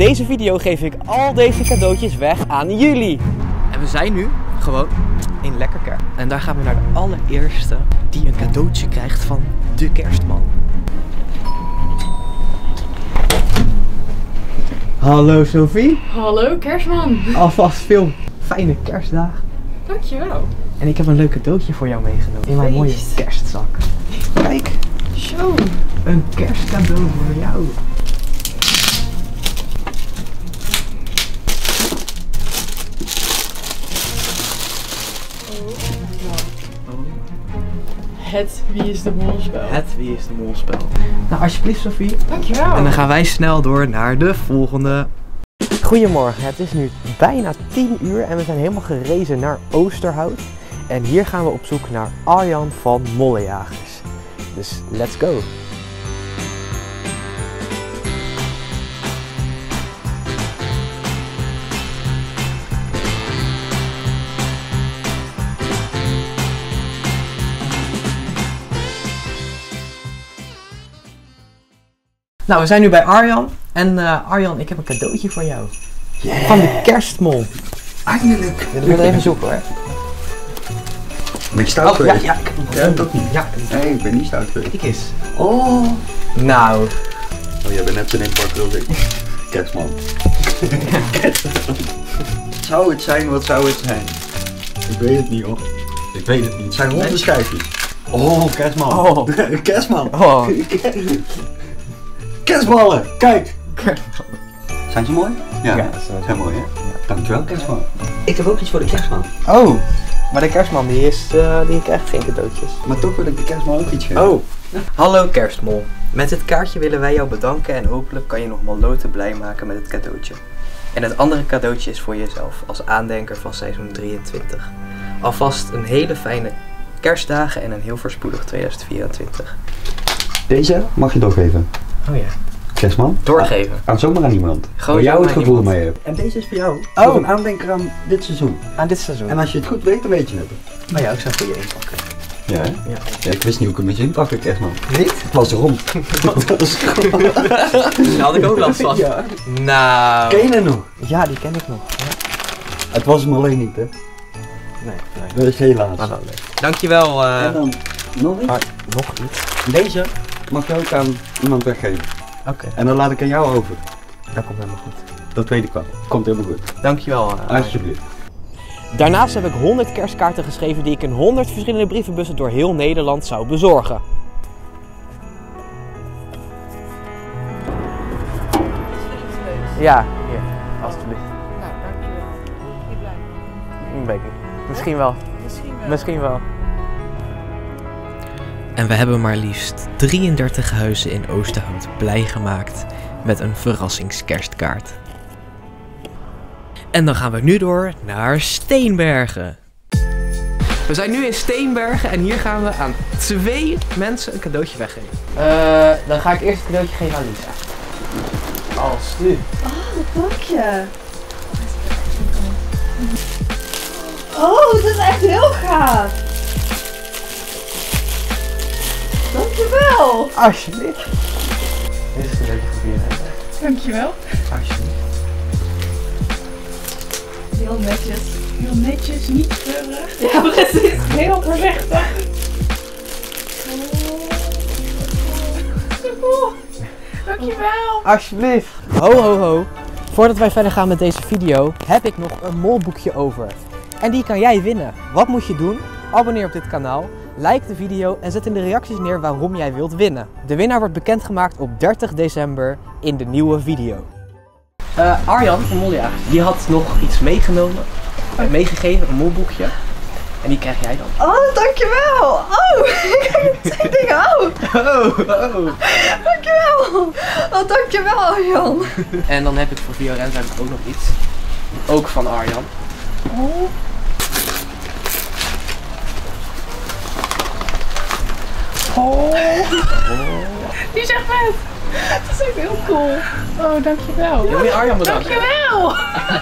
deze video geef ik al deze cadeautjes weg aan jullie. En we zijn nu gewoon in Lekkerkerk. En daar gaan we naar de allereerste die een cadeautje krijgt van de kerstman. Hallo Sophie. Hallo kerstman. Alvast veel fijne kerstdagen. Dankjewel. En ik heb een leuk cadeautje voor jou meegenomen. In mijn mooie kerstzak. Kijk. Zo. Een kerstcadeau voor jou. Het Wie is de Mol-spel. Het Wie is de Mol-spel. Nou, alsjeblieft Sophie. Dankjewel. En dan gaan wij snel door naar de volgende. Goedemorgen, het is nu bijna 10 uur en we zijn helemaal gerezen naar Oosterhout. En hier gaan we op zoek naar Arjan van Mollejagers. Dus let's go! Nou, we zijn nu bij Arjan. En Arjan, ik heb een cadeautje voor jou. Yeah. Van de kerstmol. Eindelijk. We moeten even zoeken hoor. Ben je stout geweest? Ja, Ja, toch niet? Ja. Nee, ik ben niet stout geweest. Kijk eens. Oh. Nou. Oh, jij bent net zo'n inpakker als ik. Kerstman. Zou het zijn, wat zou het zijn? Ik weet het niet hoor. Ik weet het niet. Het zijn ronde schijfjes. Oh, kerstman. Oh. Kerstman. Oh. Kerstballen. Kijk. Zijn ze mooi? Ja, Ja, ze zijn mooi hè? Dankjewel kerstman. Ik heb ook iets voor de kerstman. Oh. Maar de kerstman die krijgt geen cadeautjes. Maar toch wil ik de kerstman ook iets geven. Oh. Hallo kerstmol. Met dit kaartje willen wij jou bedanken en hopelijk kan je nog Malloten blij maken met het cadeautje. En het andere cadeautje is voor jezelf als aandenker van seizoen 23. Alvast een hele fijne kerstdagen en een heel voorspoedig 2024. Deze mag je doorgeven. Oh ja. Kerstman. Doorgeven. Aan zomaar aan iemand. Gewoon Waar jou zomaar het gevoel iemand. mee hebt. En deze is voor jou. Oh. Voor een aandenker aan dit seizoen. Aan dit seizoen. En als je het goed weet, dan weet je het. Oh ja, ik zou voor je inpakken. Ja, hè? Ja. Ja, ik wist niet hoe ik hem moest inpakken, kerstman. Niet? Het was rond. Daar had ik ook last van. Ja. Nou. Ken je hem nog? Ja, die ken ik nog. Ja. Het was hem alleen niet, hè? Nee. Dat is helaas. Maar wel leuk. Dankjewel. En dan nog iets. Nog iets. Deze mag je ook aan iemand weggeven. Oké, En dan laat ik aan jou over. dat komt helemaal goed. Dat weet ik wel. Komt helemaal goed. Dankjewel. Alsjeblieft. Daarnaast heb ik 100 kerstkaarten geschreven die ik in 100 verschillende brievenbussen door heel Nederland zou bezorgen. Ja, hier, alsjeblieft. Nou, dankjewel. Ik blij. Weet ik niet. Misschien wel. Misschien wel. En we hebben maar liefst 33 huizen in Oosterhout blij gemaakt met een verrassingskerstkaart. En dan gaan we nu door naar Steenbergen. We zijn nu in Steenbergen en hier gaan we aan 2 mensen een cadeautje weggeven. Dan ga ik eerst het cadeautje geven aan Lisa. Alsjeblieft. Oh, dank je. Oh, dat is echt heel gaaf. Dankjewel. Alsjeblieft. Dit is het cadeautje voor je. Dankjewel. Alsjeblieft. Heel netjes. Heel netjes, niet treurig. Ja, precies. Heel voorzichtig. Dankjewel. Alsjeblieft. Ho ho ho. Voordat wij verder gaan met deze video heb ik nog een molboekje over. En die kan jij winnen. Wat moet je doen? Abonneer op dit kanaal, like de video en zet in de reacties neer waarom jij wilt winnen. De winnaar wordt bekendgemaakt op 30 december in de nieuwe video. Arjan van Mollejagers, die had nog iets meegenomen, meegegeven, een molboekje. En die krijg jij dan. Oh, dankjewel. Oh, ik heb 2 dingen. Oh, dankjewel. Oh, dankjewel Arjan. En dan heb ik voor Fiorenza ook nog iets. Ook van Arjan. Oh. Die is echt vet. Dat is echt heel cool. Oh, dankjewel. Wil je Arjan bedanken? Dankjewel.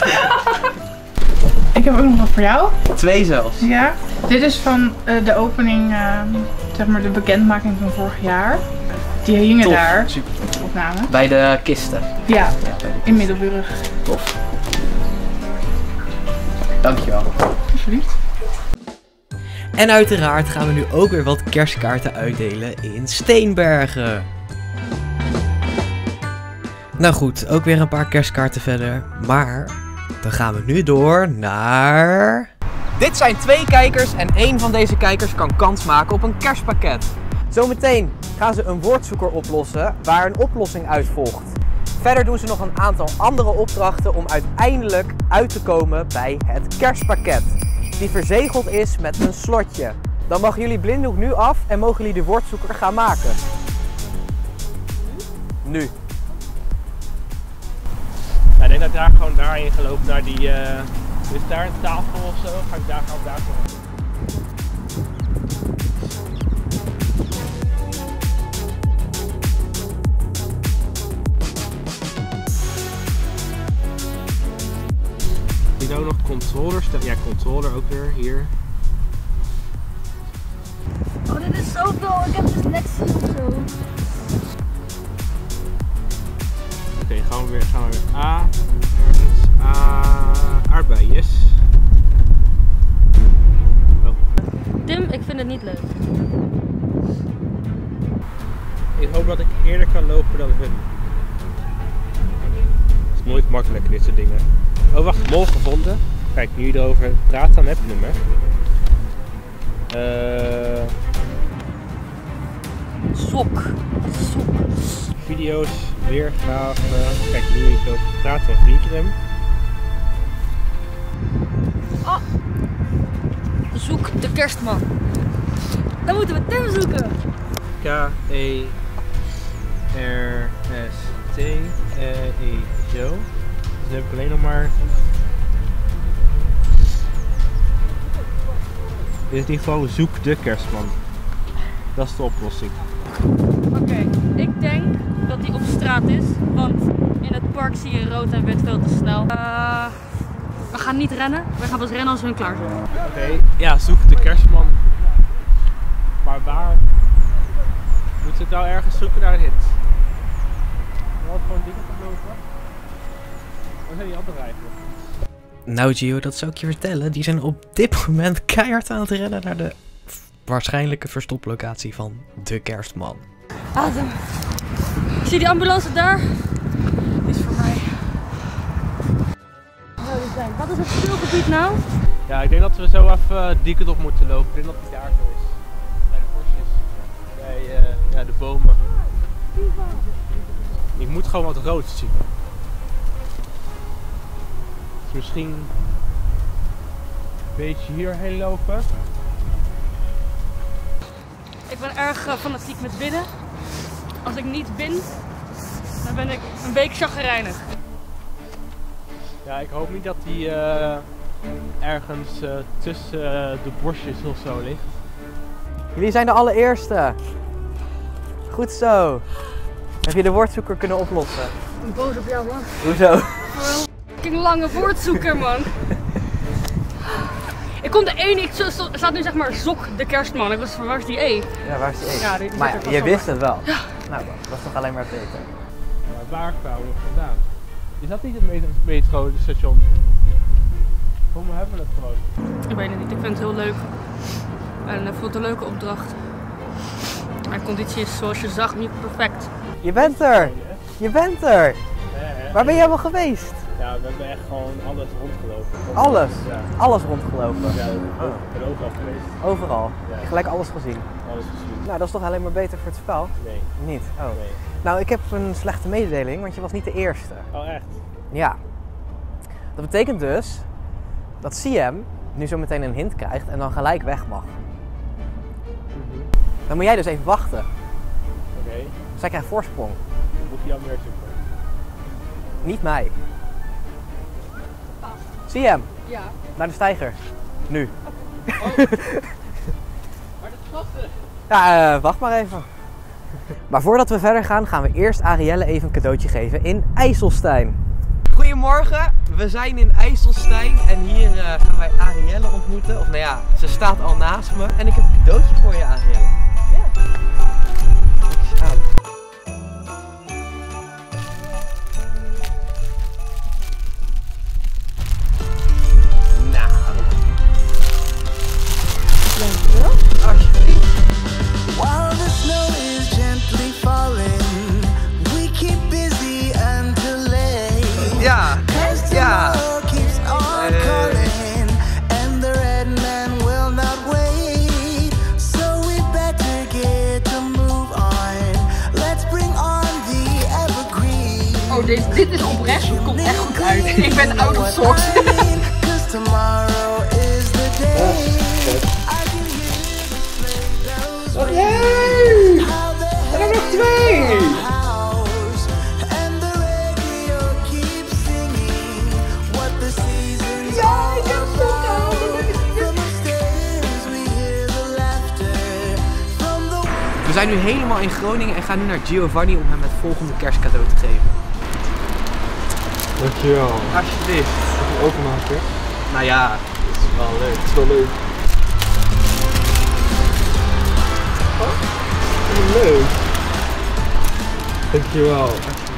Ik heb ook nog wat voor jou. 2 zelfs. Ja. Dit is van de opening, zeg maar de bekendmaking van vorig jaar. Die hingen Tof. daar. Super. opname. Bij de kisten. Ja, Ja, bij de in Middelburg. Tof. Dankjewel. Alsjeblieft. En uiteraard gaan we nu ook weer wat kerstkaarten uitdelen in Steenbergen. Nou goed, ook weer een paar kerstkaarten verder. Maar dan gaan we nu door naar... Dit zijn 2 kijkers en 1 van deze kijkers kan kans maken op een kerstpakket. Zometeen gaan ze een woordzoeker oplossen waar een oplossing uit volgt. Verder doen ze nog een aantal andere opdrachten om uiteindelijk uit te komen bij het kerstpakket. Die verzegeld is met een slotje. Dan mag jullie blinddoek nu af en mogen jullie de woordzoeker gaan maken. Nu. Ja, ik denk dat ik daar gewoon daarheen ga lopen naar die, is daar een tafel of zo? Ga ik daar zo. Hier ook nog controllers, ja controller ook weer, hier. Oh, dit is zoveel. Ik heb dyslexie of zo. Oké, gaan we weer A, ergens, aardbei, yes. Oh. Tim, ik vind het niet leuk. Ik hoop dat ik eerder kan lopen dan hun. Het is nooit makkelijk dit soort dingen. Oh wacht, mol gevonden. Kijk, nu je erover praat, dan heb je hem hè. Sok. Video's, weergave. Kijk, nu ik erover praat, dan vriend je hem. Oh. Zoek de kerstman. Dan moeten we Tim zoeken. K-E-R-S-T-E zo. Dus dan heb ik alleen nog maar. Dit is in ieder geval zoek de kerstman. Dat is de oplossing. Oké, ik denk dat die op straat is, want in het park zie je rood en wit veel te snel. We gaan niet rennen, we gaan pas rennen als we hun klaar zijn. Oké, ja, zoek de kerstman. Maar waar? Moeten we nou ergens zoeken naar een hint? Wat gewoon dingen te lopen? Waar zijn die anderen eigenlijk? Nou Gio, dat zou ik je vertellen. Die zijn op dit moment keihard aan het rennen naar de waarschijnlijke verstoplocatie van de kerstman. Adem. Zie je die ambulance daar? Die is voor mij. Wat is het speelgebied nou? Ja, ik denk dat we zo even die kant op moeten lopen. Ik denk dat het daar zo is. Bij de bosjes. Bij ja, de bomen. Ik moet gewoon wat roods zien. Dus misschien een beetje hierheen lopen. Ik ben erg fanatiek met bidden. Als ik niet bin, dan ben ik een week chagrijnig. Ja, ik hoop niet dat die ergens tussen de bosjes of zo ligt. Jullie zijn de allereerste. Goed zo. Heb je de woordzoeker kunnen oplossen? Ik ben boos op jou, man. Hoezo? Voor een lange woordzoeker, man. Ik kom de ene, er staat nu zeg maar Zok de kerstman. Ik was van, waar is die E? Ja, waar is die E? Ja, die maar zit er je toch wist wel. het wel. Ja. Nou, dat is toch alleen maar beter. Maar waar kwamen we vandaan? Is dat niet het metrostation? Waarom hebben we dat gewoon? Ik weet het niet, ik vind het heel leuk. En ik vond het een leuke opdracht. Mijn conditie is zoals je zag niet perfect. Je bent er! Je bent er! Waar ben je allemaal geweest? Ja, we hebben echt gewoon alles rondgelopen. Alles? Ja. Alles rondgelopen? Ja, ik ben overal geweest. Overal? Ja. Gelijk alles gezien? Alles gezien. Nou, dat is toch alleen maar beter voor het spel? Nee. Niet? Oh. Nee. Nou, ik heb een slechte mededeling, want je was niet de eerste. Oh, echt? Ja. Dat betekent dus dat CM nu zo meteen een hint krijgt en dan gelijk weg mag. Dan moet jij dus even wachten. Oké. Zij krijgt voorsprong. Moet je dan weer zoeken? Niet mij. CM, Ja. naar de steiger. Nu. Maar dat gasten! Ja, wacht maar even. Maar voordat we verder gaan, gaan we eerst Arielle even een cadeautje geven in IJsselstein. Goedemorgen, we zijn in IJsselstein en hier gaan wij Arielle ontmoeten. Of nou ja, ze staat al naast me en ik heb een cadeautje voor je, Arielle. Ja. Kijk eens aan. Het komt echt goed uit. Ik ben out of sorts. Oh jee! Er zijn nog 2! Ja, ik heb We zijn nu helemaal in Groningen en gaan nu naar Giovanni om hem het volgende kerstcadeau te geven. Dankjewel. Alsjeblieft. Even openmaken. Nou ja, Dat is wel leuk. Het is wel leuk. Oh, leuk. Dankjewel.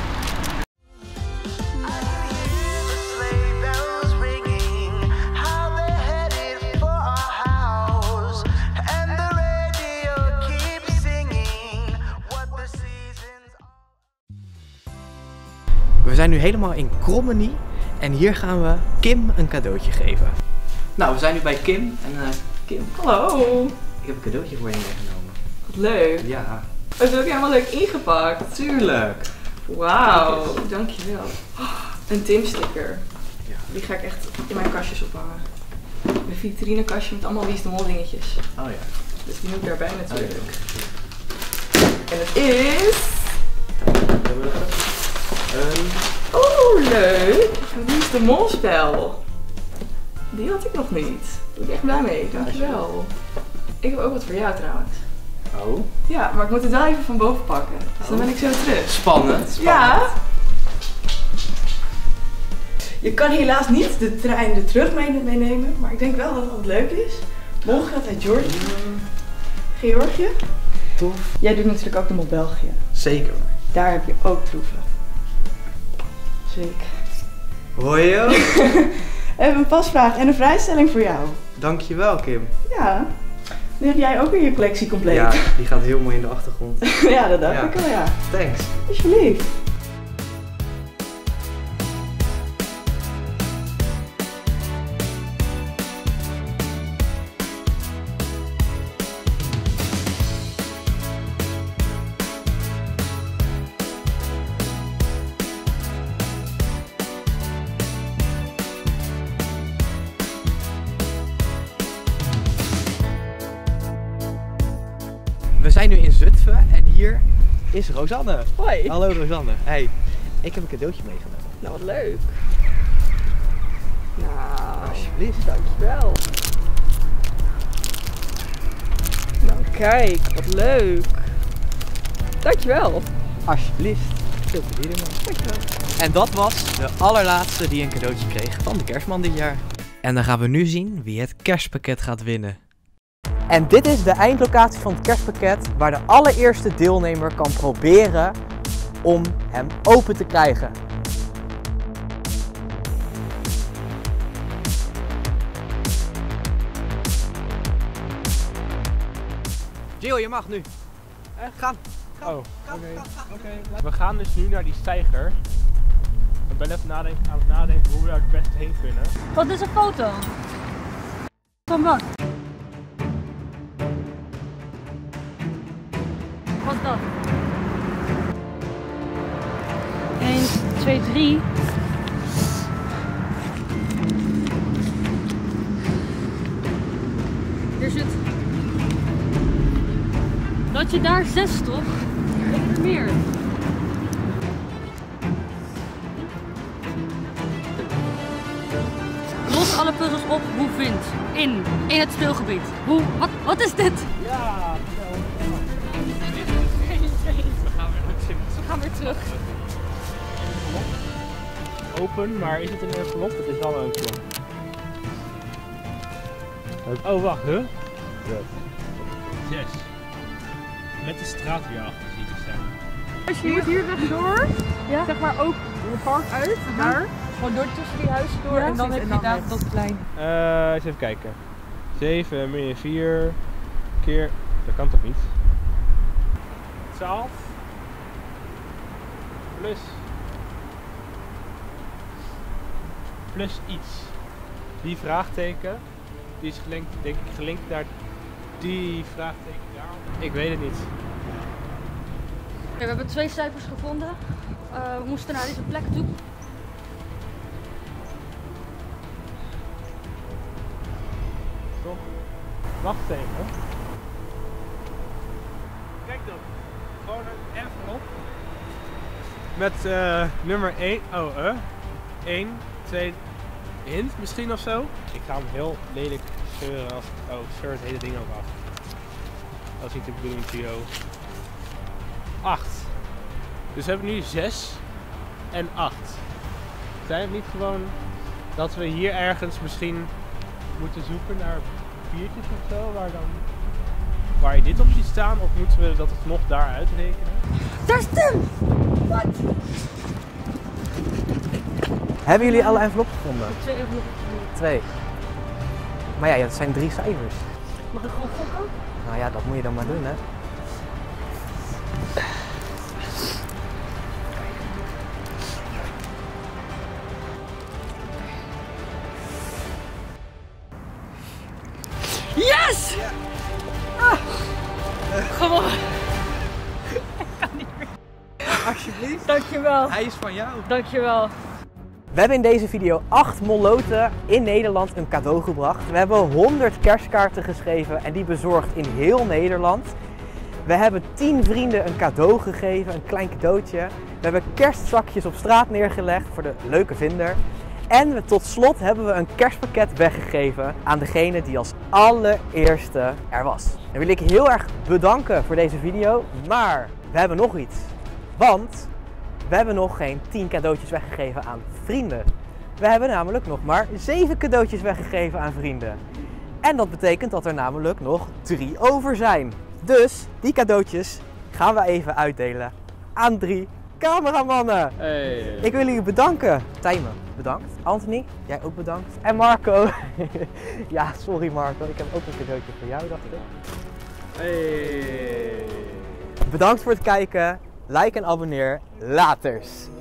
We zijn nu helemaal in Krommenie en hier gaan we Kim een cadeautje geven. Nou, we zijn nu bij Kim en Kim, Hallo. ik heb een cadeautje voor je meegenomen. Wat leuk. Ja, Dat is ook helemaal leuk ingepakt. tuurlijk. Wauw, dankjewel. Oh, een Tim-sticker. Ja. Die ga ik echt in mijn kastjes ophangen. Mijn vitrinekastje met allemaal Wie is de Mol dingetjes. Oh ja. Dus die moet ik daarbij natuurlijk. Oh, En het is... hebben we dat? Oh, leuk. Een Wie is de Mol spel. Die had ik nog niet. Daar ben ik echt blij mee. Dankjewel. Ik heb ook wat voor jou trouwens. Oh. Ja, maar ik moet het wel even van boven pakken. Dus dan ben ik zo terug. Spannend. Ja. Je kan helaas niet de trein er terug meenemen, maar ik denk wel dat het leuk is. Morgen gaat hij Georgië. Tof. Jij doet natuurlijk ook nog België. Zeker. Daar heb je ook troeven. Zeker. Hoor je ook? We hebben een pasvraag en een vrijstelling voor jou. Dankjewel Kim. Ja. Nu heb jij ook weer je collectie compleet. Ja, die gaat heel mooi in de achtergrond. Ja, dat dacht Ja. ik wel, ja. Thanks. Alsjeblieft. We zijn nu in Zutphen en hier is Rosanne. Hoi. Hallo Rosanne. Hey, ik heb een cadeautje meegenomen. Nou, wat leuk. Nou, Alsjeblieft. dankjewel. Nou, kijk, wat leuk. Dankjewel. Alsjeblieft. Veel plezier ermee. Dankjewel. En dat was de allerlaatste die een cadeautje kreeg van de kerstman dit jaar. En dan gaan we nu zien wie het kerstpakket gaat winnen. En dit is de eindlocatie van het kerstpakket waar de allereerste deelnemer kan proberen om hem open te krijgen. Jill, je mag nu. Gaan. Oh, oké. We gaan dus nu naar die steiger. Ik ben even aan het nadenken hoe we daar het beste heen kunnen. Wat is een foto? Van wat? Wat is dat? 1, 2, 3. Hier zit... Dat je daar 6 toch? Of meer. Los alle puzzels op, hoe vindt in het speelgebied. Wat is dit? Ja, We gaan weer terug. open, maar is het een envelop? Het is wel een envelop. Oh, wacht, huh? Yes. Met de straat weer achter zie ik staan. Als je moet hier rechtdoor, zeg maar ook het park uit, daar. Gewoon door tussen die huizen door en dan heb je daar dat plein. Eens even kijken. 7 min 4 keer... Dat kan toch niet? 12 plus iets. Die vraagteken, die is gelinkt, denk ik gelinkt naar die vraagteken daar. Ik weet het niet. We hebben 2 cijfers gevonden. We moesten naar deze plek toe. Wacht even. Kijk dan. Gewoon een envelop. Met nummer 1. 1, 2. Hint misschien of zo. Ik ga hem heel lelijk scheuren als. Oh, ik scheur het hele ding ook af. Dat is niet de bedoeling, Gio. 8. Dus we hebben nu 6 en 8. Zijn het niet gewoon dat we hier ergens misschien moeten zoeken naar biertjes of zo, waar je dit op ziet staan, of moeten we dat nog daar uitrekenen? Daar is Tim! Wat? Hebben jullie alle enveloppen gevonden? 2 enveloppen. 2. Maar ja, het zijn 3 cijfers. Mag ik gewoon gokken? Nou ja, dat moet je dan maar doen, hè. Yes! Ah. Kom op. Alsjeblieft. Dankjewel. Hij is van jou. Dankjewel. We hebben in deze video 8 molloten in Nederland een cadeau gebracht. We hebben 100 kerstkaarten geschreven en die bezorgd in heel Nederland. We hebben 10 vrienden een cadeau gegeven, een klein cadeautje. We hebben kerstzakjes op straat neergelegd voor de leuke vinder. En tot slot hebben we een kerstpakket weggegeven aan degene die als allereerste er was. En wil ik heel erg bedanken voor deze video, maar we hebben nog iets. Want we hebben nog geen 10 cadeautjes weggegeven aan vrienden. We hebben namelijk nog maar 7 cadeautjes weggegeven aan vrienden. En dat betekent dat er namelijk nog 3 over zijn. Dus die cadeautjes gaan we even uitdelen aan 3 cameramannen. Hey. Ik wil jullie bedanken. Tijmen, bedankt. Anthony, jij ook bedankt. En Marco. Ja, sorry Marco, ik heb ook een cadeautje voor jou, dacht ik. Hey. Bedankt voor het kijken. Like en abonneer. Laters.